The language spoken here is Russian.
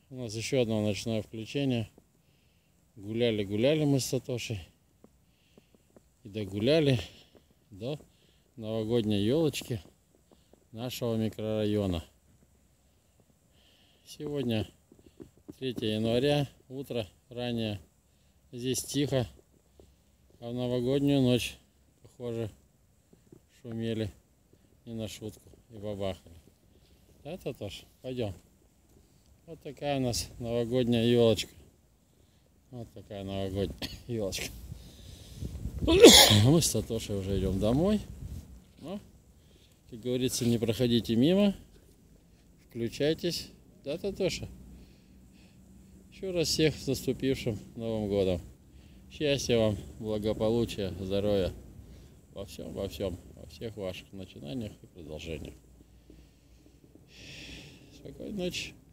У нас еще одно ночное включение. Гуляли мы с Сатошей. И догуляли до новогодней елочки нашего микрорайона. Сегодня 3 января, утро ранее. Здесь тихо, а в новогоднюю ночь, похоже, шумели не на шутку и бабахали. Это тоже. Пойдем. Вот такая у нас новогодняя елочка. Вот такая новогодняя елочка. Мы с Сатошей уже идем домой. Но, как говорится, не проходите мимо. Включайтесь. Да, Татоша? Еще раз всех с наступившим Новым годом. Счастья вам, благополучия, здоровья. Во всем, во всех ваших начинаниях и продолжениях. Спокойной ночи.